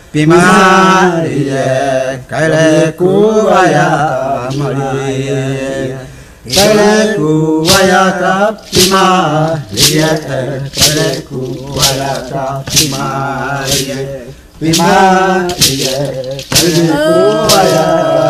Pimarie, Kailekuaya, Marie, Kailekuaya, Pimarie, Kailekuaya, Pimarie, Pimarie, Kailekuaya,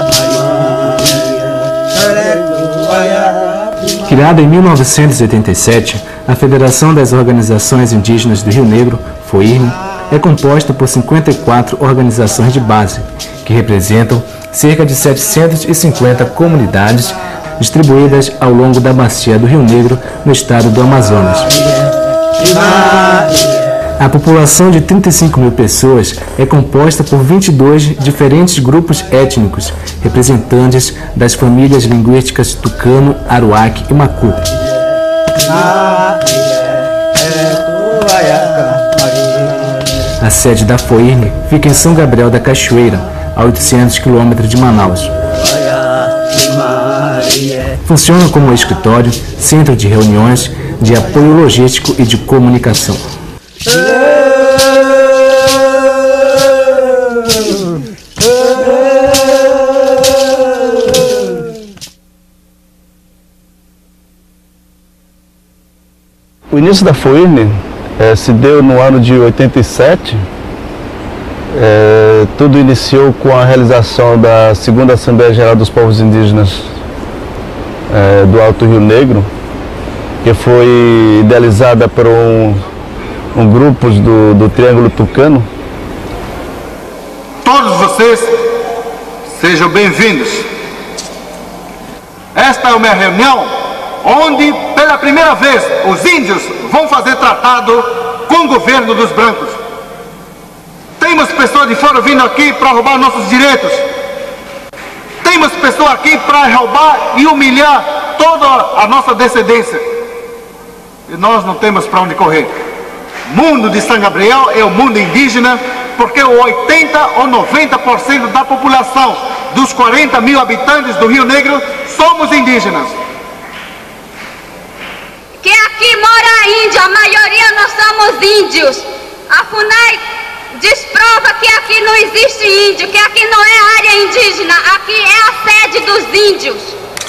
Marie. Criada em 1987, a Federação das Organizações Indígenas do Rio Negro, FOIRN, é composta por 54 organizações de base, que representam cerca de 750 comunidades distribuídas ao longo da bacia do Rio Negro, no estado do Amazonas. A população de 35 mil pessoas é composta por 22 diferentes grupos étnicos, representantes das famílias linguísticas Tucano, Aruac e Macu. A sede da FOIRN fica em São Gabriel da Cachoeira, a 800 quilômetros de Manaus. Funciona como escritório, centro de reuniões, de apoio logístico e de comunicação. O início da FOIRN se deu no ano de 87. Tudo iniciou com a realização da segunda Assembleia Geral dos Povos Indígenas do Alto Rio Negro, que foi idealizada por um grupo do Triângulo Tucano. Todos vocês sejam bem-vindos. Esta é uma reunião onde, pela primeira vez, os índios vão fazer tratado com o governo dos brancos. Temos pessoas de fora vindo aqui para roubar nossos direitos. Temos pessoas aqui para roubar e humilhar toda a nossa descendência. E nós não temos para onde correr. O mundo de São Gabriel é o mundo indígena, porque 80 ou 90% da população dos 40 mil habitantes do Rio Negro somos indígenas. Que aqui mora índio, a maioria nós somos índios. A FUNAI desprova que aqui não existe índio, que aqui não é área indígena, aqui é a sede dos índios.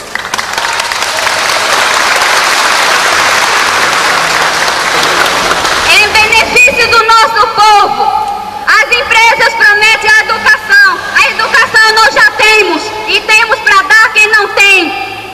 Em benefício do nosso povo, as empresas prometem a educação nós já temos, e temos para dar quem não tem.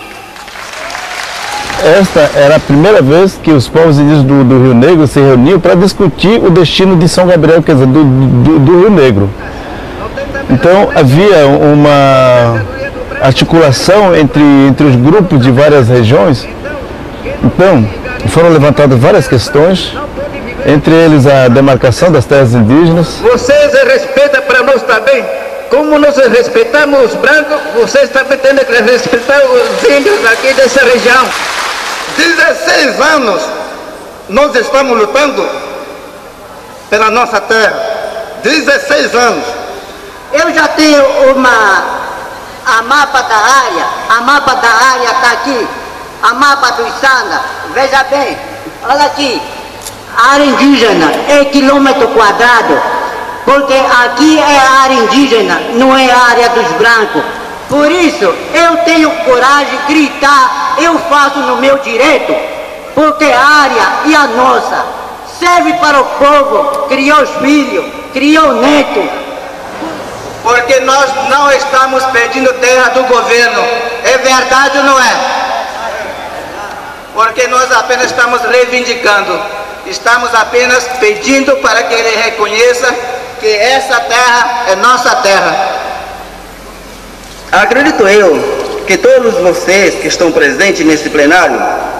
Esta era a primeira vez que os povos indígenas do Rio Negro se reuniam para discutir o destino de São Gabriel, quer dizer, do Rio Negro. Então havia uma articulação entre os grupos de várias regiões. Então foram levantadas várias questões, entre eles a demarcação das terras indígenas. Vocês respeitam para nós também. Como nós respeitamos os brancos, vocês também têm que respeitar os índios aqui dessa região. 16 anos nós estamos lutando pela nossa terra. 16 anos. Eu já tenho a mapa da área. A mapa da área está aqui. A mapa do Sanga. Veja bem, olha aqui. A área indígena é quilômetro quadrado. Porque aqui é a área indígena, não é a área dos brancos. Por isso, eu tenho coragem de gritar, eu faço no meu direito, porque a área e a nossa serve para o povo, criou os filhos, criou o neto. Porque nós não estamos pedindo terra do governo, é verdade ou não é? Porque nós apenas estamos reivindicando, estamos apenas pedindo para que ele reconheça que essa terra é nossa terra. Acredito eu que todos vocês que estão presentes nesse plenário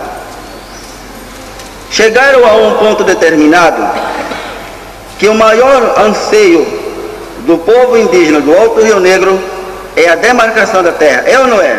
chegaram a um ponto determinado que o maior anseio do povo indígena do Alto Rio Negro é a demarcação da terra, é ou não é?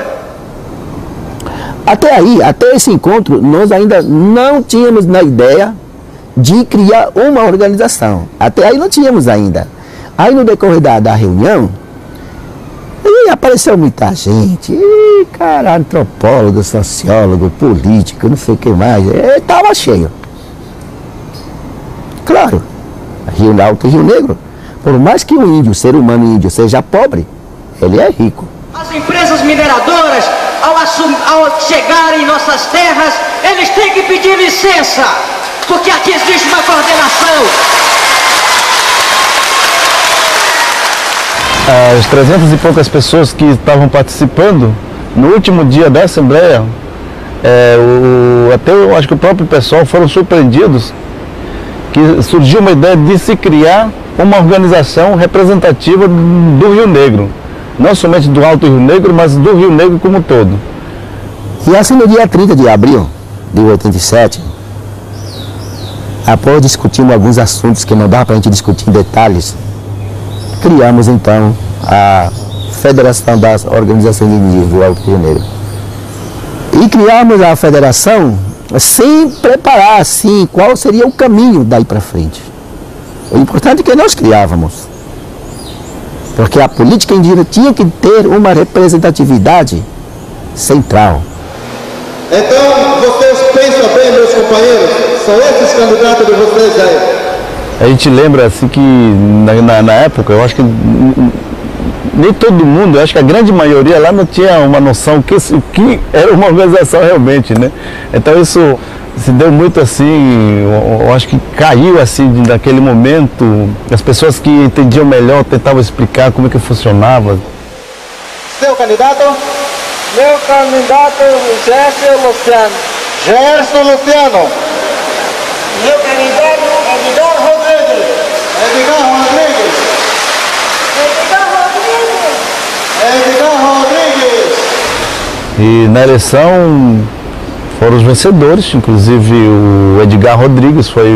Até aí, até esse encontro, nós ainda não tínhamos na ideia de criar uma organização. Até aí não tínhamos ainda. Aí no decorrer da reunião, apareceu muita gente, cara, antropólogo, sociólogo, político, não sei o que mais, estava cheio. Claro, Alto Rio Negro, Por mais que o índio, o ser humano índio, seja pobre, ele é rico. As empresas mineradoras, ao chegarem em nossas terras, eles têm que pedir licença, porque aqui existe uma coordenação. As 300 e poucas pessoas que estavam participando, no último dia da Assembleia, até eu acho que o próprio pessoal foram surpreendidos que surgiu uma ideia de se criar uma organização representativa do Rio Negro. Não somente do Alto Rio Negro, mas do Rio Negro como um todo. E assim no dia 30 de abril de 87, após discutirmos alguns assuntos que não dá para a gente discutir em detalhes, criamos então a Federação das Organizações Indígenas do Alto Rio Negro. E criamos a federação sem preparar assim qual seria o caminho daí para frente. O importante é que nós criávamos. Porque a política indígena tinha que ter uma representatividade central. Então, vocês pensam bem, meus companheiros, são esses candidatos de vocês aí. A gente lembra assim que na época, eu acho que nem todo mundo, eu acho que a grande maioria lá não tinha uma noção que era uma organização realmente, né? Então isso se deu muito assim, eu acho que caiu assim naquele momento, as pessoas que entendiam melhor tentavam explicar como é que funcionava. Seu candidato? Meu candidato Gerson Luciano. Gerson Luciano. Meu candidato Edgar Rodrigues. Edgar Rodrigues. Edgar Rodrigues. E na eleição foram os vencedores, inclusive o Edgar Rodrigues foi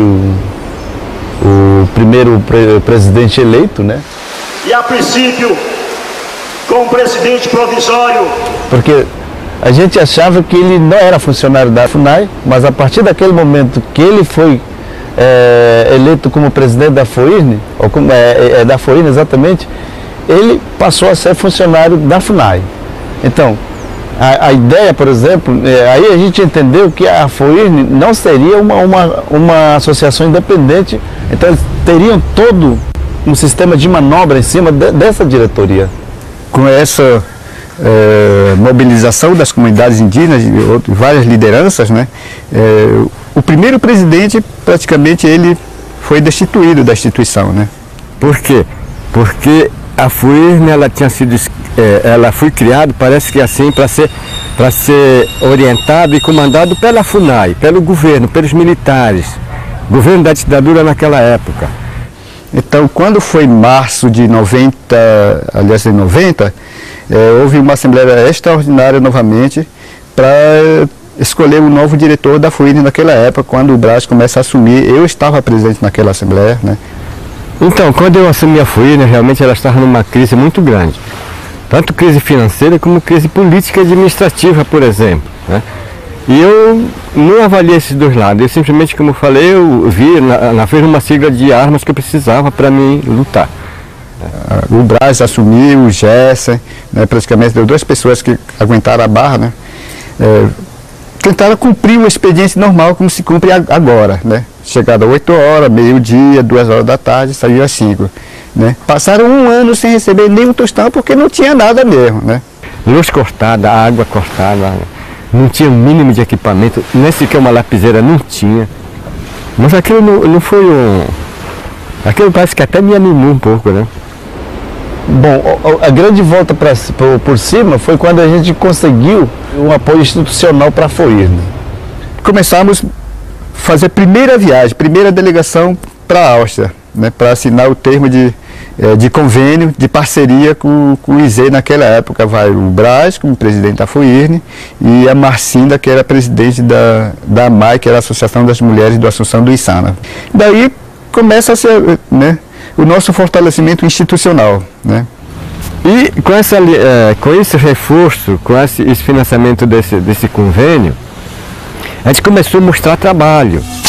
o primeiro presidente eleito, né? E a princípio, com o presidente provisório. Porque a gente achava que ele não era funcionário da FUNAI, mas a partir daquele momento que ele foi eleito como presidente da FOIRN, ou como, da FOIRN exatamente, ele passou a ser funcionário da FUNAI. Então, a ideia, por exemplo, aí a gente entendeu que a FOIRN não seria uma associação independente, então eles teriam todo um sistema de manobra em cima dessa diretoria. Com essa mobilização das comunidades indígenas e várias lideranças, né, o primeiro presidente, praticamente, ele foi destituído da instituição, né? Por quê? Porque a FOIRN, ela foi criada, parece que assim, para ser orientado e comandado pela FUNAI, pelo governo, pelos militares, governo da ditadura naquela época. Então, quando foi em março de 90, aliás, em 90, houve uma assembleia extraordinária novamente para escolher um novo diretor da FOIRN naquela época, quando o Braz começa a assumir. Eu estava presente naquela assembleia, né? Então, quando eu assumi a FOIRN, realmente ela estava numa crise muito grande. Tanto crise financeira como crise política e administrativa, por exemplo, né? E eu não avaliei esses dois lados. Eu simplesmente, como eu falei, eu vi na FOIRN uma sigla de armas que eu precisava para mim lutar. O Braz assumiu, o Gerson, né, praticamente deu duas pessoas que aguentaram a barra, né? Tentaram cumprir o expediente normal como se cumpre agora, né? Chegada às 8 horas, meio-dia, 2 horas da tarde, saiu às 5. Né? Passaram um ano sem receber nenhum tostão porque não tinha nada mesmo, né? Luz cortada, água cortada, não tinha o mínimo de equipamento, nem sequer uma lapiseira não tinha. Mas aquilo não foi aquilo parece que até me animou um pouco, né? Bom, a grande volta por cima foi quando a gente conseguiu um apoio institucional para a FOIRN. Começamos a fazer a primeira viagem, primeira delegação para a Áustria, né, para assinar o termo de convênio, de parceria com o IZE naquela época. Vai o Braz como presidente da FOIRN e a Marcinda, que era presidente da AMAI, que era a Associação das Mulheres do Assunção do Içana. Daí começa a ser, né, o nosso fortalecimento institucional, né? E com esse reforço, com esse financiamento desse convênio, a gente começou a mostrar trabalho.